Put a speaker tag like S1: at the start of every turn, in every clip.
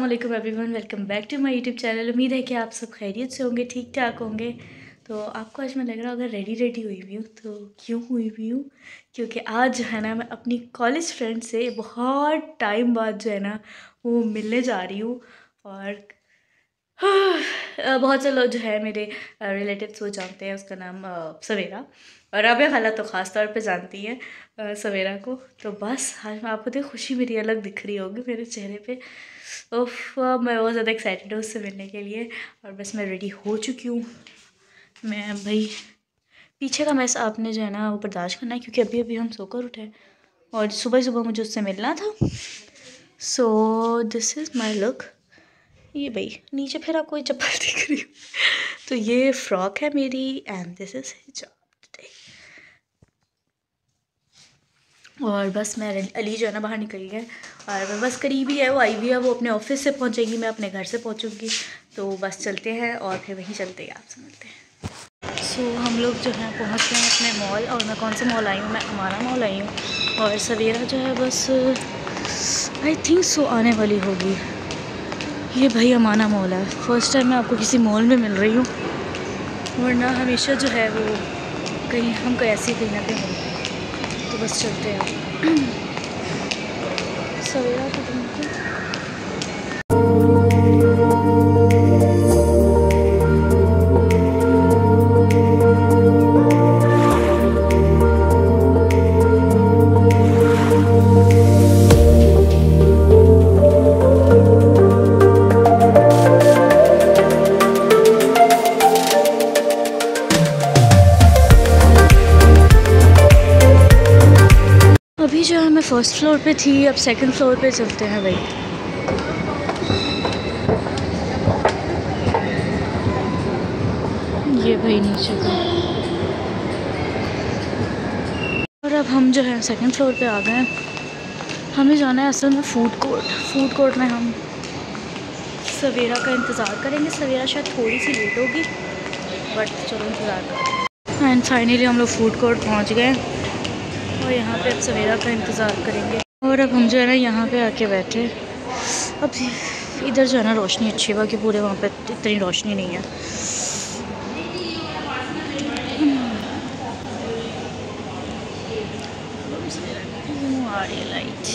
S1: अस्सलामुअलैकुम everyone, welcome back to my YouTube channel. उम्मीद है कि आप सब खैरियत से होंगे, ठीक ठाक होंगे। तो आपको आज मैं लग रहा अगर रेडी हुई हुई हूँ तो क्यों हुई हुई हूँ, क्योंकि आज जो है ना मैं अपनी कॉलेज फ्रेंड से बहुत टाइम बाद जो है ना वो मिलने जा रही हूँ। और बहुत से लोग जो है मेरे रिलेटिव्स वो जानते हैं, उसका नाम सवेरा, और राबिया खाला तो ख़ास तौर पे जानती है सवेरा को। तो बस आज मैं आपको देख खुशी मेरी अलग दिख रही होगी मेरे चेहरे पे। उफ, मैं बहुत ज़्यादा एक्साइटेड हूँ उससे मिलने के लिए। और बस मैं रेडी हो चुकी हूँ। मैं भाई पीछे का मैस आपने जो है ना वो बर्दाश्त करना है, क्योंकि अभी अभी हम सोकर उठे और सुबह सुबह मुझे उससे मिलना था। So this is my look. ये भाई नीचे फिर आपको ये चप्पल दिख रही हो तो ये फ्रॉक है मेरी एंड दिस इज हिजाब टुडे। और बस मैं अली जो है ना बाहर निकल गया और मैं बस करीबी है, वो आई हुई है, वो अपने ऑफिस से पहुंचेगी, मैं अपने घर से पहुंचूंगी। तो बस चलते हैं और फिर वहीं चलते हैं, आपसे मिलते हैं। सो हम लोग जो है पहुंच गए हैं अपने मॉल। और मैं कौन से मॉल आई हूँ, मैं अमाना मॉल आई हूँ। और सवेरा जो है बस आई थिंक सो आने वाली होगी। ये भाई अमाना मॉल है, फर्स्ट टाइम मैं आपको किसी मॉल में मिल रही हूँ, वरना हमेशा जो है वो कहीं हम कैसे कहीं ना कहीं मिलते हैं। तो बस चलते हैं सवेरा को तुमको। अभी जो है मैं फ़र्स्ट फ्लोर पे थी, अब सेकंड फ्लोर पे चलते हैं भाई। ये भाई नीचे का। और अब हम जो है सेकंड फ्लोर पे आ गए। हमें जाना है असल में फूड कोर्ट में हम सवेरा का इंतज़ार करेंगे। सवेरा शायद थोड़ी सी लेट होगी, बट चलो इंतज़ार करें। एंड फाइनली हम लोग फूड कोर्ट पहुँच गए और यहाँ पे अब सवेरा का इंतज़ार करेंगे। और अब हम जो है ना यहाँ पे आके बैठे। अब इधर जो है ना रोशनी अच्छी है, बाकी पूरे वहाँ पे इतनी रोशनी नहीं है। आ रही है लाइट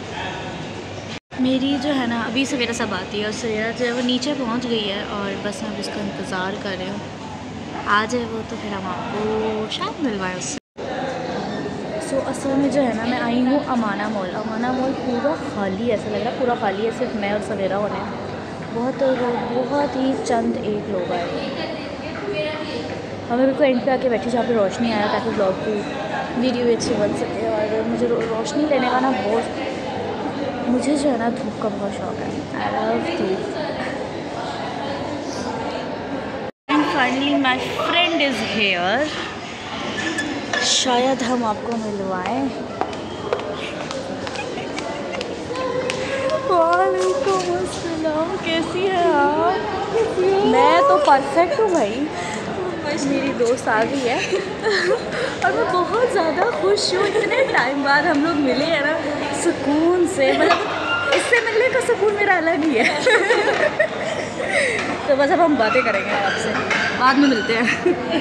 S1: मेरी जो है ना। अभी सवेरा सब आती है और सवेरा जो है वो नीचे पहुँच गई है और बस मैं उसका इंतज़ार कर रही हूँ। आ जाए वो तो फिर हम आपको शायद मिलवाएं उससे। सो असल में जो है ना मैं आई हूँ अमाना मॉल। अमाना मॉल पूरा खाली ऐसा लग रहा है, पूरा खाली है, सिर्फ मैं और सवेरा होने। बहुत ही चंद एक लोग आए हैं। हमें बिल्कुल एंड पे आके बैठी जहाँ पे रोशनी आया, ताकि ब्लॉग की वीडियो अच्छी बन सके। और मुझे रोशनी लेने का ना बहुत, मुझे जो है ना धूप का बहुत शौक है। I love dhoop. And finally my friend is here, शायद हम आपको मिलवाएं। वालेकुम अस्सलाम, कैसी है आप? मैं तो परफेक्ट हूँ भाई। मेरी दोस्त आ गई है और मैं बहुत ज़्यादा खुश हूँ। इतने टाइम बाद हम लोग मिले हैं ना, सुकून से, मतलब इससे मिलने का सुकून मेरा अलग ही है। तो बस अब हम बातें करेंगे आपसे, बाद में मिलते हैं।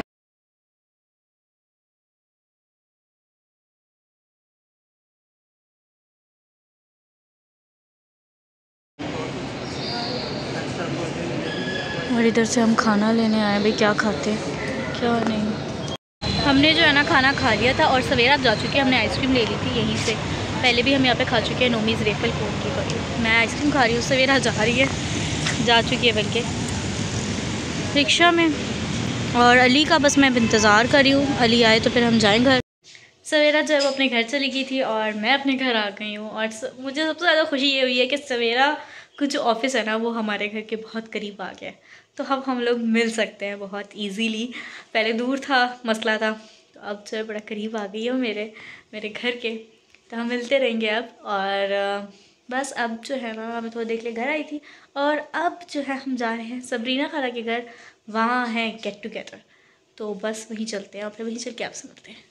S1: और इधर से हम खाना लेने आए भाई, क्या खाते क्या नहीं। हमने जो है ना खाना खा लिया था और सवेरा जा चुकी है। हमने आइसक्रीम ले ली थी यहीं से, पहले भी हम यहाँ पे खा चुके हैं, नोमीज़ रेफल कोन की करी। मैं आइसक्रीम खा रही हूँ, सवेरा जा रही है, जा चुकी है बल्कि रिक्शा में। और अली का बस मैं इंतज़ार कर रही हूँ, अली आए तो फिर हम जाएँ घर। सवेरा जो है वो अपने घर चली गई थी और मैं अपने घर आ गई हूँ। और मुझे सबसे ज़्यादा खुशी ये हुई है कि सवेरा का जो ऑफ़िस है ना वो हमारे घर के बहुत करीब आ गया है, तो अब हम लोग मिल सकते हैं बहुत इजीली। पहले दूर था, मसला था, तो अब जो है बड़ा करीब आ गई है मेरे घर के, तो हम मिलते रहेंगे अब। और बस अब जो है ना मैं थोड़ी देर के लिए घर आई थी और अब जो है हम जा रहे हैं सबरीना खाला के घर, वहाँ है गेट टुगेदर। तो बस वहीं चलते हैं और फिर वहीं चल के आपसे मिलते हैं।